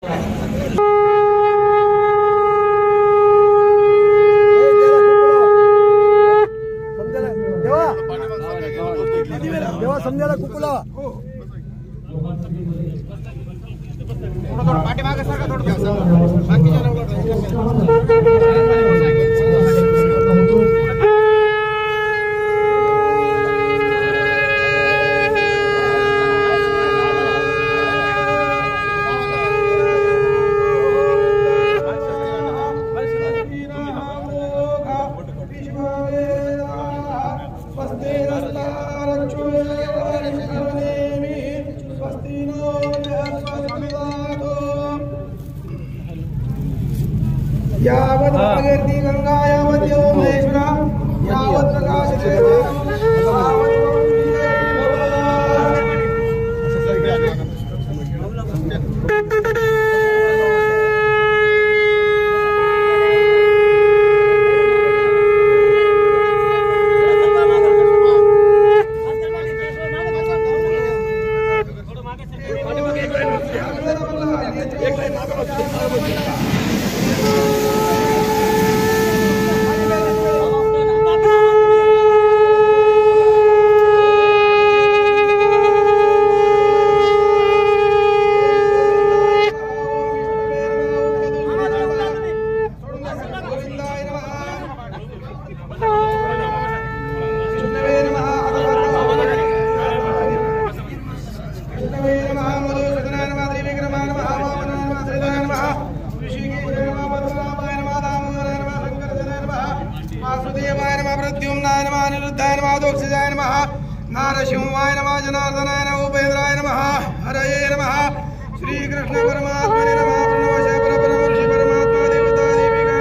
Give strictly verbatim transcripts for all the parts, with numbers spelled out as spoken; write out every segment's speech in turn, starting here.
देवा समजायला कुकुला पाठीमागे सारखा थोडं यावत् भागीरथी गंगा यावत् यो महेश्वरा यावत् प्रकाशते नारसिंहाय नमः जनार्दनाय नमः उपेन्द्राय नमः हरये नमः श्री कृष्ण परमात्मने नमः प्रणवशय परब्रह्म ऋषि परमात्मा देवता देविका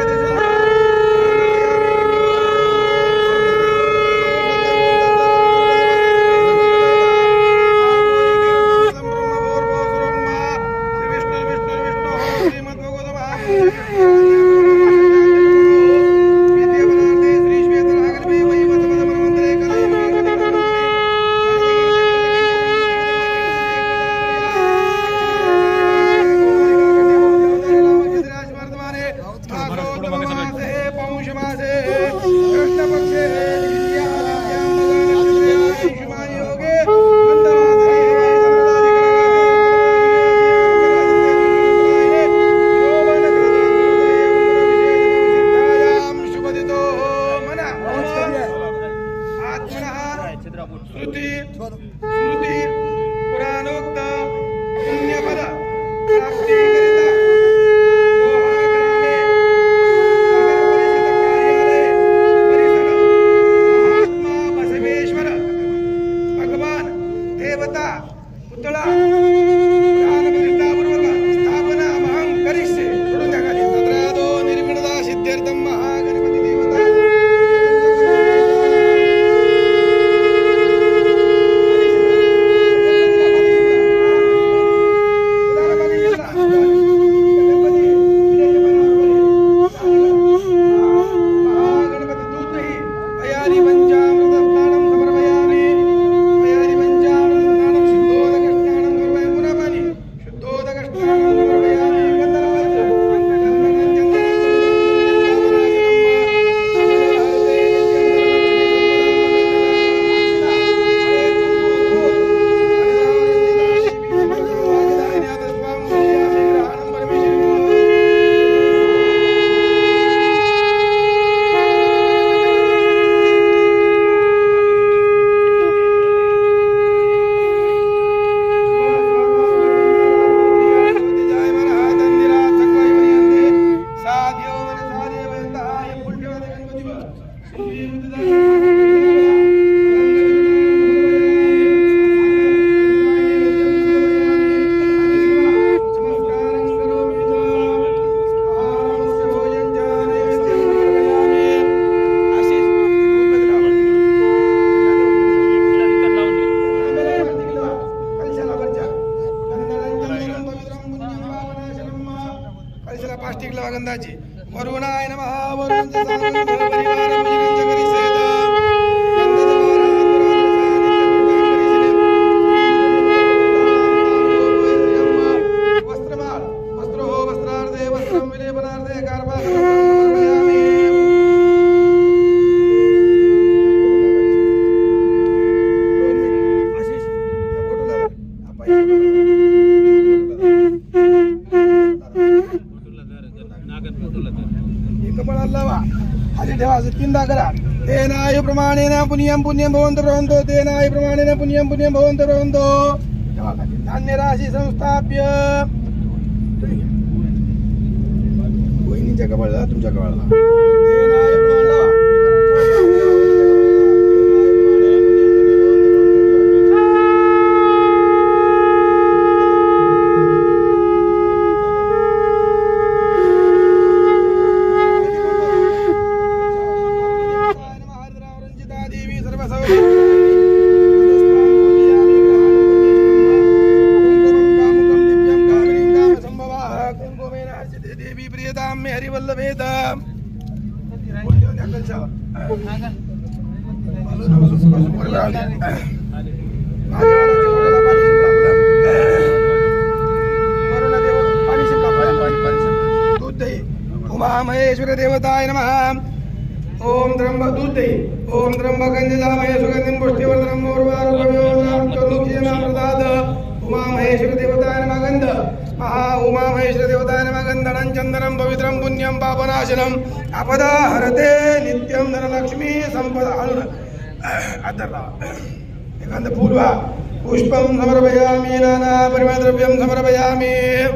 गंधाची वरुणाय नमः वरुण वस्त्रमाळ वस्त्र पूजपनार्थे कार्पासमर्पयामि आशीष फोटो ला कपाळाला हाती ठेवा चिंता करा तेनाय प्रमाणेन पुण्यं पुण्यं भवन्तु भवन्तु तेनाय प्रमाणेन पुण्यं पुण्यं भवन्तु भवन्तु धान्य राशि संस्थाप्य वहिनीच्या कपाळाला तुमच्या कपाळाला तेनाय प्रमाणेन देवी प्रियताम में हरिवल्लभेत उमा महेश्वर देवताय नमः ओम त्र्यंब दूध ओम त्र्यंबकं यजामहे सुगंधिं पुष्टिवर्धनम् उर्वारुकमेवं चतुर्भुजेन प्रसाद उमा महेश्वर देवताय नमः गंध महा उमा महेश्वर देवताय नमः गंधनं चंदनं पवित्रं पुण्यं पापनाशनम् आपदा हरते नित्यं धनलक्ष्मी संपदा अदर्रा एकांत पूर्वा पुष्पं समर्पयामि नाना परिमलद्रव्यं समर्पयामि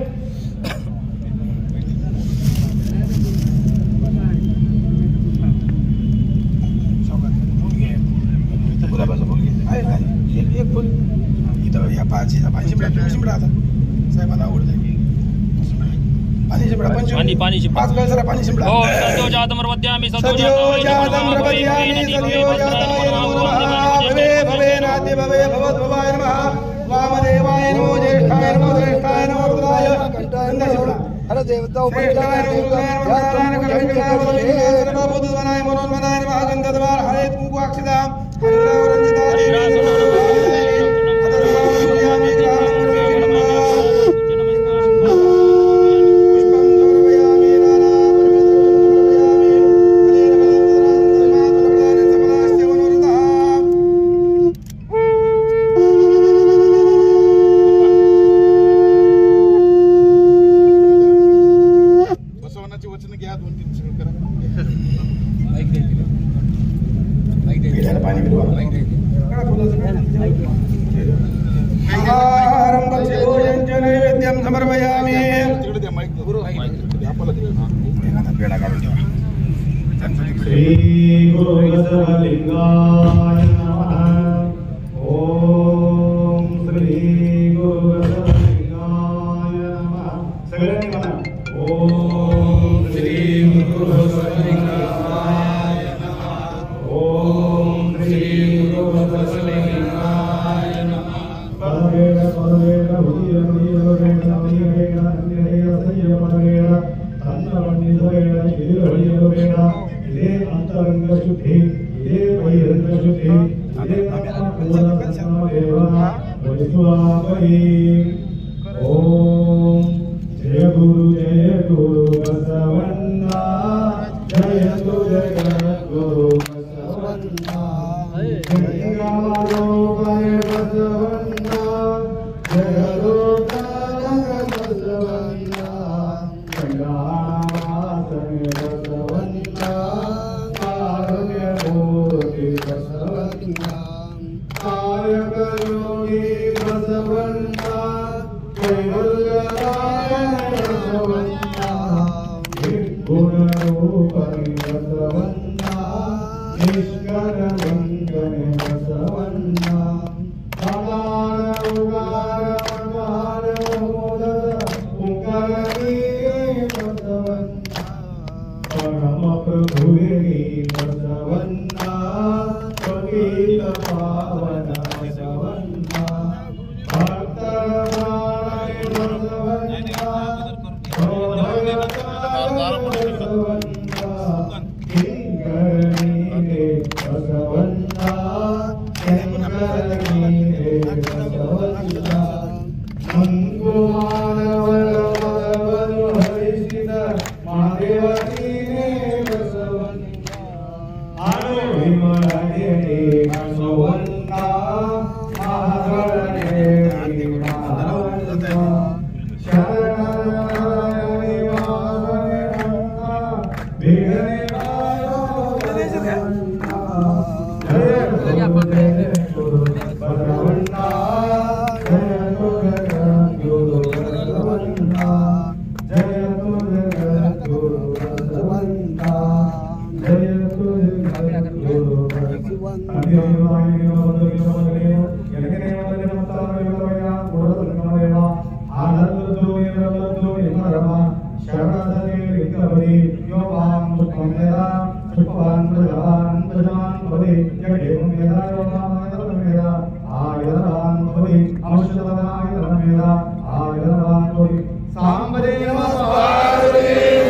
एक फुल इथं या पाच पाणी शिंपडा तुम्ही शिंपडा आता साहेबांना आवडत पाणी शिंपडा पाणी पाणी पाच कळसरा पाणी शिंपडा ओम सद्योजातं प्रपद्यामि सद्योजातं प्रपद्यामि सद्योजाताय नमो नमः भवे भवे नाद्य भवे भवद्भवाय नमः वामदेवाय नमो ज्येष्ठाय नमो श्रेष्ठाय नमो रुद्राय कंठ शिंपडा हर देवता श्रेष्ठाय नमो रुद्राय नमो नारायण कलविकलाय सर्वभूतवनाय मनोन्मनाय नमः गंधद्वार हरेत कुंकु अक्षता हरिद्रावरंजिता नैवेद्यं समर्पयामि श्री गुरु बसवलिंगाय नमः ओम श्री गुरु बसवलिंगाय नमः सगळ्यांनी म्हणा ओम श्री गुरु बसवलिंगाय नमः ओम श्री गुरु बसवलिंगाय नमः पदवेद पदवेद भूयं भूयं भूयं अन्येय संयमनेन तन्नवन्निसवेन श्रीहरियोगेन इदे अंतरंग शुद्धि इदे बहिरंग शुद्धि इदे आत्मपूर्णदेवा वैश्वापरि ओम जय गुरु जय गुरु बसवन्ना जय तु जगद्गुरु बसवन्ना जय गालोकय बसवन्ना जय लोकानंद बसवन्ना गंगावासने बसवन्ना कारुण्यमूर्ति बसवन्ना कायकयोगी बसवन्ना कैवल्यनारायण बसवन्ना निर्गुणरूपं बसवन्ना निष्कलमङ्गल बसवन्ना अकार उकार अकार मोदक उकारि बसवन्ना परम प्रभुवे बसवन्ना पतित पावन बसवन्ना भक्तरमाय बसवन्ना बसवन्ना किंकरनीरे बसवन्ना किंकरनीरे बसवन्ना मंगुमानवलवलवलहरिषित आयुरान प्रजान भवे जगे मेधा योगाय मेधा आयुरान भवे औषधनाय मेधा आयुरान भवे सांबदेव पार्वती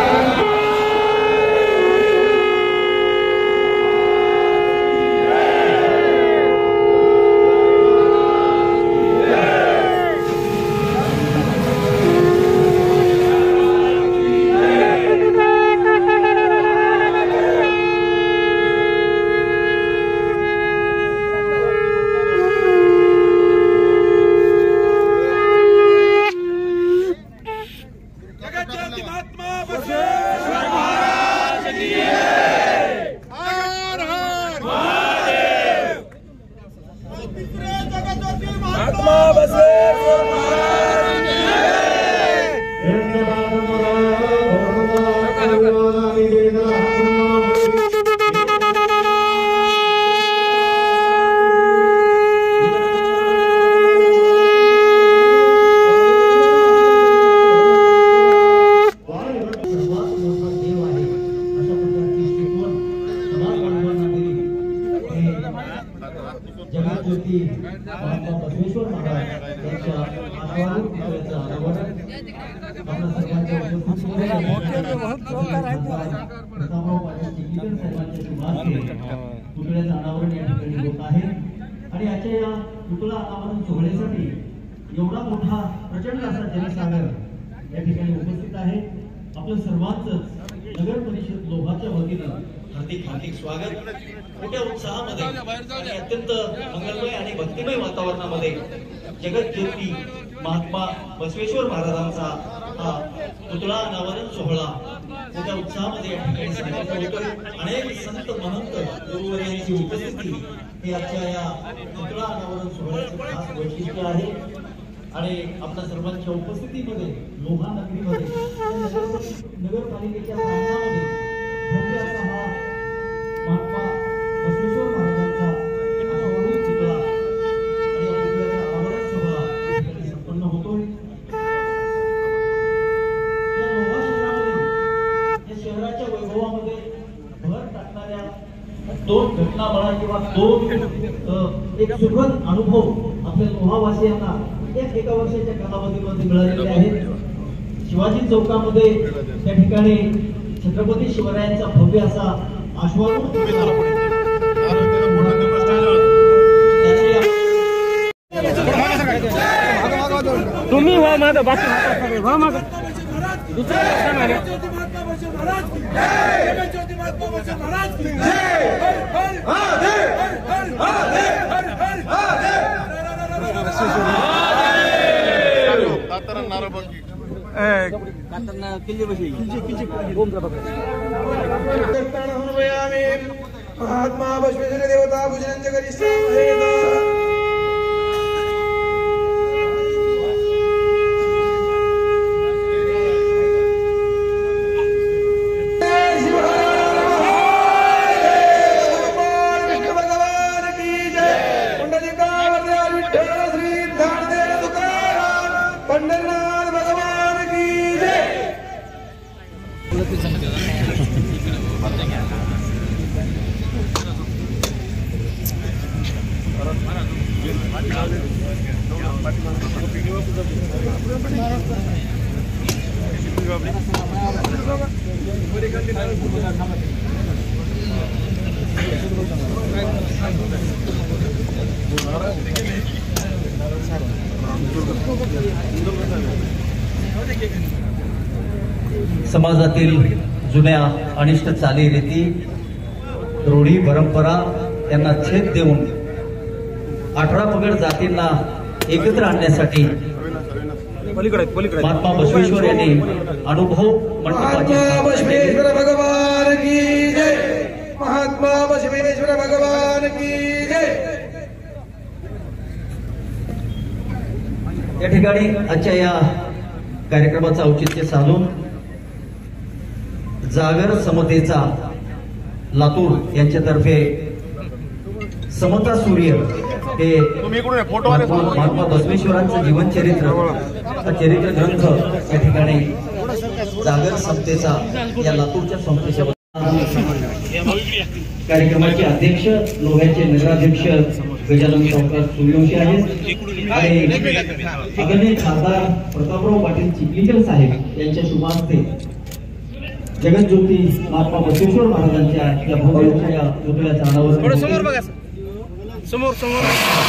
जगज्योती महात्मा बसवेश्वर महाराज यांच्या आश्वासन पुतळ्याचं अनावरण आपल्या सर्वांच्या उपस्थितीमध्ये प्रतापराव पाटील चिखलीकर साहेबांच्या शुभास्ते पुतळ्याचं अनावरण या ठिकाणी होत आहे आणि याच्या या पुतळा अनावरण सोहळ्यासाठी एवढा मोठा प्रचंड असा जनसागर या ठिकाणी उपस्थित आहे. आपलं सर्वांचंच नगर परिषद लोहाच्या वतीनं हार्दिक हार्दिक स्वागत. मोठ्या उत्साहामध्ये आणि अत्यंत मंगलमय आणि भक्तिमय वातावरणामध्ये जगज्योती महात्मा बसवेश्वर महाराजांचा हा पुतळा अनावरण सोहळा मोठ्या उत्साहामध्ये या ठिकाणी साजरा होतोय. अनेक संत महंत गुरुवर्यांची उपस्थिती ही आजच्या या पुतळा अनावरण सोहळ्याचं खास वैशिष्ट्य आहे आणि आपल्या सर्वांच्या उपस्थितीमध्ये लोहा नगरीमध्ये नगरपालिकेच्या प्रांगणामध्ये भव्य असा हा महात्मा बसवेश्वर महाराजांचा आश्वासन पुतळा आणि या पुतळ्याचा अनावरण सोहळा संपन्न होतोय. या लोहा शहरामध्ये या शहराच्या वैभवामध्ये भर टाकणाऱ्या दोन घटना म्हणा किंवा दोन एक सुखद अनुभव आपल्या लोहावासियांना या एका वर्षाच्या कालावधीमध्ये मिळालेले आहेत. शिवाजी चौकामध्ये त्या ठिकाणी छत्रपती शिवरायांचा भव्य असा आश्वासन तुम्ही व्हा माझं बाकी व्हा माझं दुसरं महात्मा बसवेश्वर देवता भुजनंज करी समाजातील जुन्या अनिष्ट चालीरीती रूढी परंपरा यांना छेद देऊन अठरा पगड जातींना एकत्र आणण्यासाठी महात्मा बसवेश्वर यांनी अनुभव महात्मा बसवेश्वर भगवान की जय. महात्मा बसवेश्वर भगवान की जय. या ठिकाणी आजच्या या कार्यक्रमाचं औचित्य साधून जागर समतेचा लातूर यांच्यातर्फे समता सूर्य हे महात्मा बसवेश्वरांचं जीवन चरित्र चरित्र ग्रंथ या ठिकाणी जागर समतेचा या लातूरच्या संस्थेच्या कार्यक्रमाचे अध्यक्ष लोह्याचे नगराध्यक्ष गजानन सावकार सूर्यवंशी आहेत आणि आदरणीय खासदार प्रतापराव पाटील चिखलीकर साहेब यांच्या शुभ हस्ते जगज्योती महात्मा बसवेश्वर महाराजांच्या या भव्य या पुतळ्याच्या अनावरण समोर बघा समोर समोर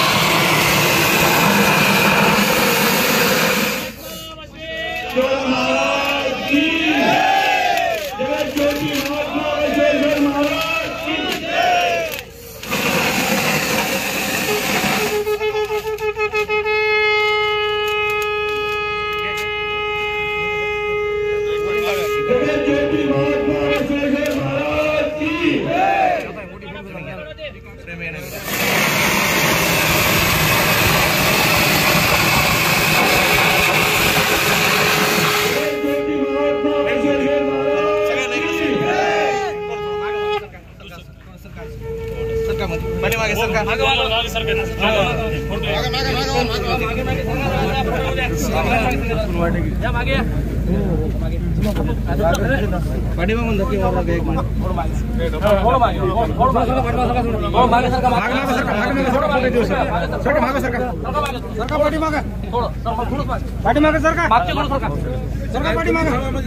पाठीमागे सरकार सरकार पाठीमागे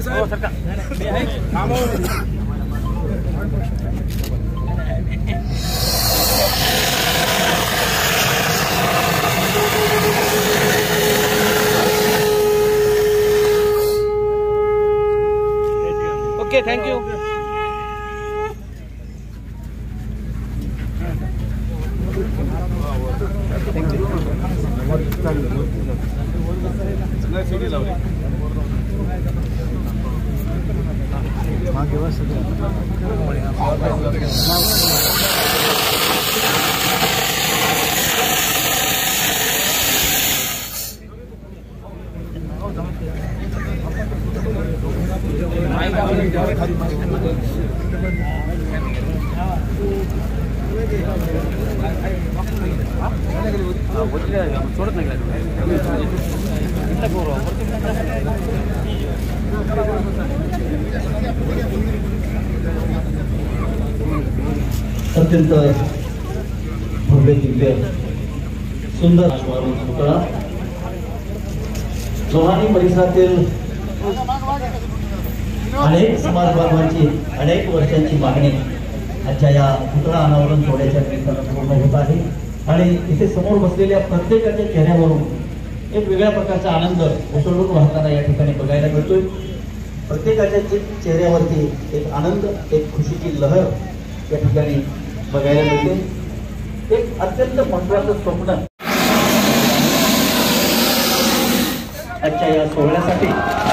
ओके थँक्यू सोडत नाही अत्यंत भव्य दिव्य सुंदर पुतळा लोहानी परिसरातील अनेक समाज बांधवांची अनेक वर्षांची मागणी आजच्या या पुतळा अनावरण सोहळ्याच्या निमित्तानं पूर्ण होत आहे आणि इथे समोर बसलेल्या प्रत्येकाच्या चेहऱ्यावरून एक वेगळ्या प्रकारचा आनंद उसळून वाहताना या ठिकाणी बघायला मिळतोय। प्रत्येकाच्या चेहऱ्यावरती एक आनंद एक खुशीची लहर या ठिकाणी बघायला मिळते। एक अत्यंत महत्त्वाचं स्वप्न आजच्या या सोहळ्यासाठी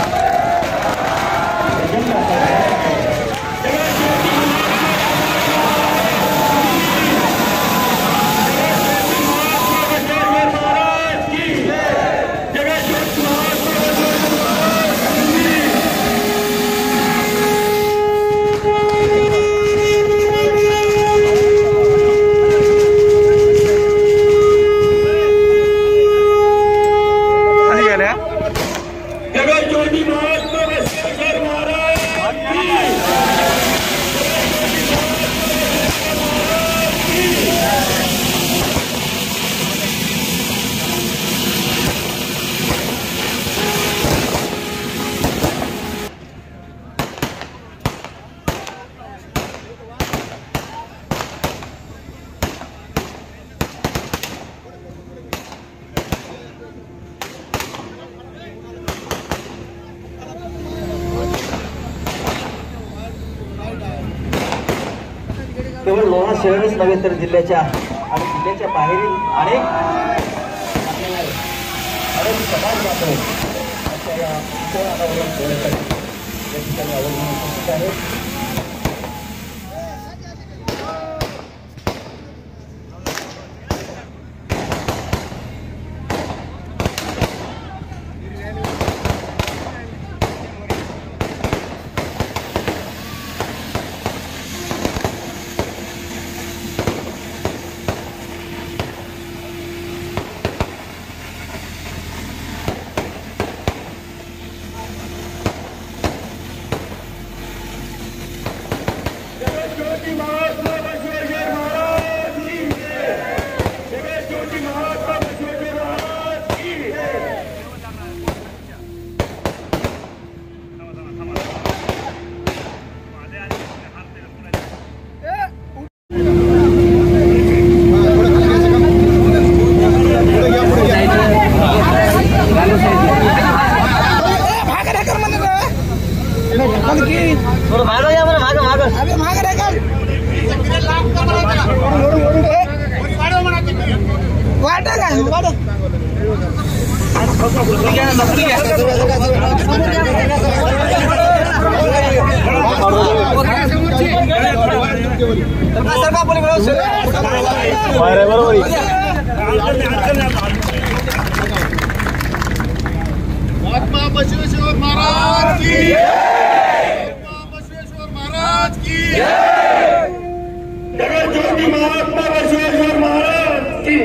केवळ लोहा शहरच नव्हे तर जिल्ह्याच्या आणि जिल्ह्याच्या बाहेरील अनेक अनेक समाज बांधव अशा या अनावरण सोहळ्यासाठी या ठिकाणी आवर्जून उपस्थित आहेत। मागं या बरं, मागं मागं अबे मागे रे का वाट काय वाट महात्मा बसवेश्वर महाराज की महात्मा बसवेश्वर महाराज की जगज्योती महात्मा बसवेश्वर महाराज की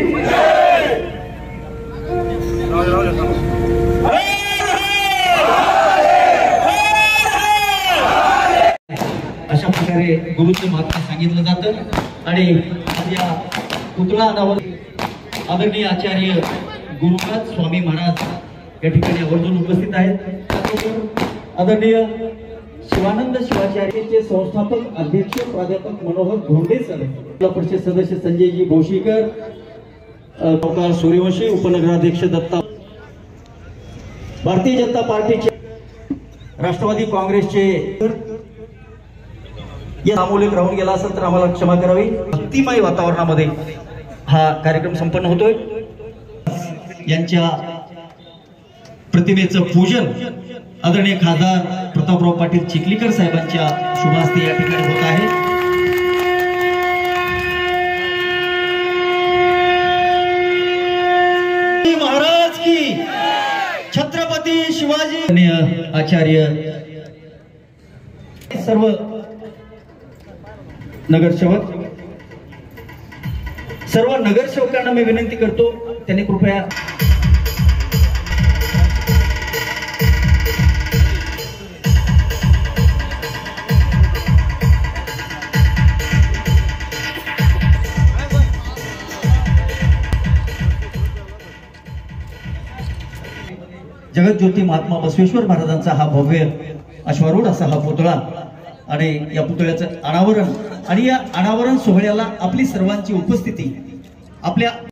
अशा प्रकारे गुरुचं महत्त्व सांगितलं जातं आणि आज या पुतळा अनावर आदरणीय आचार्य गुरुनाथ स्वामी महाराज या ठिकाणी आवर्जून उपस्थित आहेत. आदरणीय शिवानंद शिवाचार्यचे संस्थापक अध्यक्ष प्राध्यापक मनोहर धोंडे सर, जिल्हा परिषद सदस्य संजयजी भोशीकर, डॉक्टर सूर्यवंशी, उपनगराध्यक्ष दत्ता, भारतीय जनता पार्टीचे, राष्ट्रवादी काँग्रेसचे या सामूहिक राहून गेला असेल तर आम्हाला क्षमा करावी. भक्तिमय वातावरणामध्ये हा कार्यक्रम संपन्न होतोय. यांच्या प्रतिमेचं पूजन आदरणीय खासदार प्रतापराव पाटील चिखलीकर साहेबांच्या शुभ हस्ते या ठिकाणी होत आहे. महाराज की, छत्रपती शिवाजी, आचार्य, सर्व नगरसेवक, सर्व नगरसेवकांना मी विनंती करतो त्यांनी कृपया जगज्योती महात्मा बसवेश्वर महाराजांचा हा भव्य अश्वारूढ असा हा पुतळा आणि या पुतळ्याचं अनावरण आणि या अनावरण सोहळ्याला आपली सर्वांची उपस्थिती, आपल्या